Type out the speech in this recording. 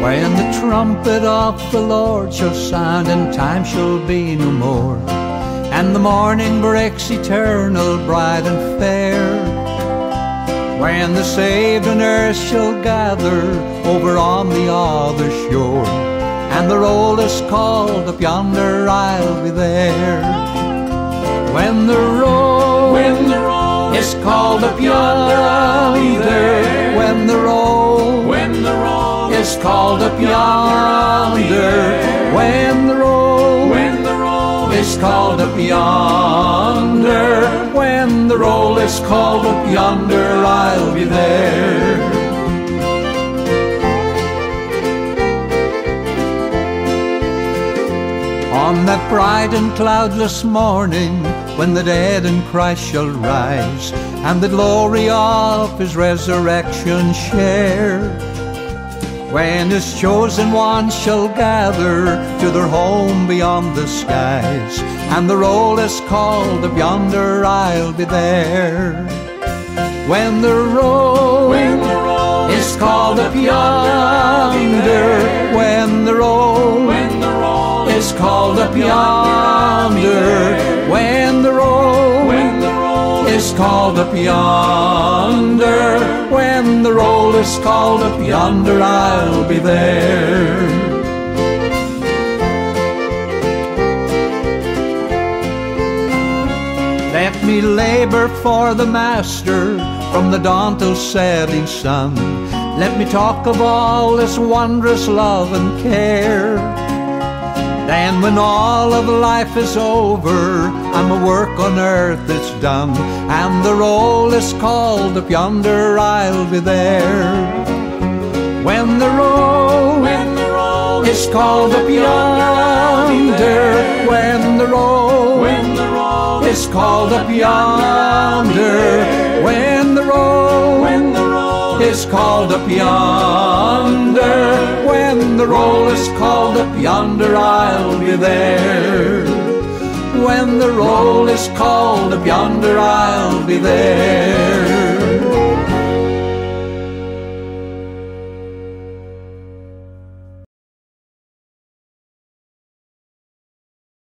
when the trumpet of the Lord shall sound, and time shall be no more, and the morning breaks eternal, bright and fair, when the saved on earth shall gather over on the other shore, and the roll is called up yonder, I'll be there. When the roll is called up yonder, I'll be there. When the roll is called up yonder, I'll be there. When the roll is called up yonder, when the roll is called up yonder, I'll be there. On that bright and cloudless morning, when the dead in Christ shall rise, and the glory of His resurrection share, when His chosen ones shall gather to their home beyond the skies, and the roll is called up yonder, I'll be there. When the roll is called up yonder, when the roll is called up yonder, when the roll is called up yonder, when the roll is called up yonder, I'll be there. Let me labor for the Master from the dawn till setting sun. Let me talk of all His wondrous love and care. Then when all of life is over, and my work on earth is done, and the roll is called up yonder, I'll be there. When the roll is called up yonder, when the roll is called up yonder, when the roll is called up yonder, when the roll is called up yonder, I'll be there. When the roll is called up yonder, I'll be there.